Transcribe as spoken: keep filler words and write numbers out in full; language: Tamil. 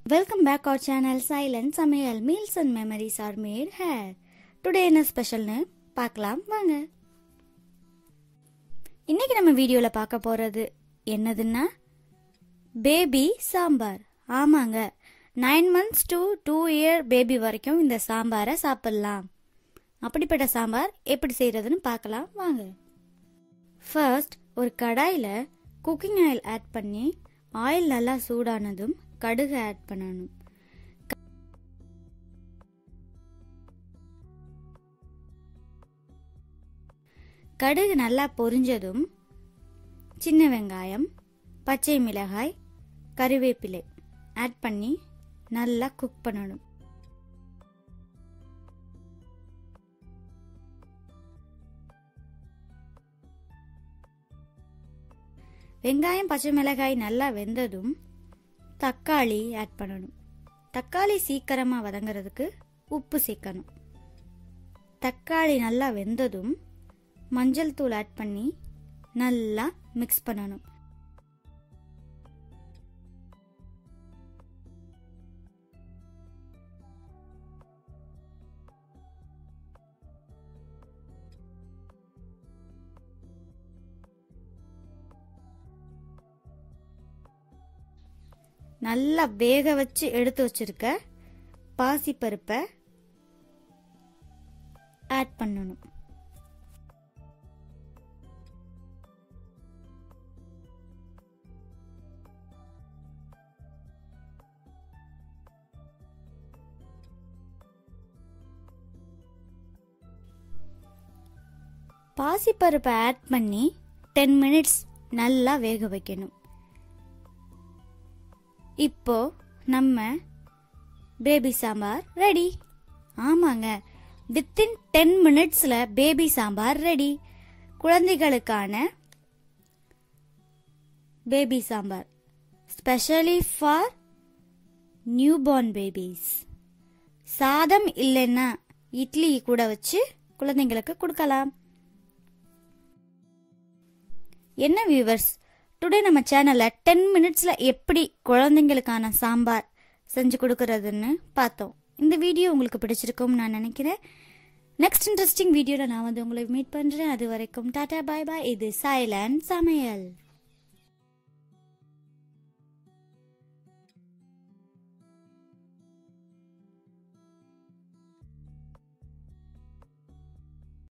Welcome back our channel Silent Samayal. Meals and memories are made here. Today என்ன ஸ்பெஷல்னு பார்க்கலாம் வாங்க. இன்னைக்கு நம்ம வீடியோல பார்க்க போறது என்னதுன்னா பேபி சாம்பார். ஆமாங்க, nine months to two year baby வரைக்கும் இந்த சாம்பாரை சாப்பிடலாம். அப்படிப்பட்ட சாம்பார் எப்படி செய்யறதுன்னு பார்க்கலாம் வாங்க. ஃபர்ஸ்ட் ஒரு கடாயில குக்கிங் ஆயில் ஆட் பண்ணி ஆயில் நல்லா சூடானதும் கடுகு ஆட் பண்ணணும். கடுகு நல்லா பொரிஞ்சதும் சின்ன வெங்காயம், பச்சை மிளகாய், கறிவேப்பிலை ஆட் பண்ணி நல்லா குக் பண்ணணும். வெங்காயம் பச்சை மிளகாய் நல்லா வெந்ததும் தக்காளி ஆட் பண்ணணும். தக்காளி சீக்கிரமா வதங்கிறதுக்கு உப்பு சேர்க்கணும். தக்காளி நல்லா வெந்ததும் மஞ்சள் தூள் ஆட் பண்ணி நல்லா மிக்ஸ் பண்ணணும். நல்லா வேக வச்சு எடுத்து வச்சிருக்க பாசி பருப்பை ஆட் பண்ணணும். பாசி பருப்பை ஆட் பண்ணி டென் மினிட்ஸ் நல்லா வேக வைக்கணும். இப்போ நம்ம பேபி சாம்பார் ரெடி. ஆமாங்க, வித்தின் டென் மினிட்ஸ்ல பேபி சாம்பார் ரெடி. குழந்தைகளுக்கான baby sambar specially for new born babies. சாதம் இல்லைன்னா இட்லி கூட வச்சு குழந்தைங்களுக்கு கொடுக்கலாம். என்ன வியூவர்ஸ், டுடே நம்ம சேனல்ல டென் மினிட்ஸ்ல எப்படி குழந்தைங்களுக்கான சாம்பார் செஞ்சு கொடுக்கறதுன்னு பார்த்தோம். இந்த வீடியோ உங்களுக்கு பிடிச்சிருக்கும்னு நான் நினைக்கிறேன். நெக்ஸ்ட் இன்ட்ரெஸ்டிங் வீடியோல நான் வந்து உங்களை மீட் பண்றேன். அது வரைக்கும் டாடா பாய் பாய். இது சைலண்ட் சமையல்.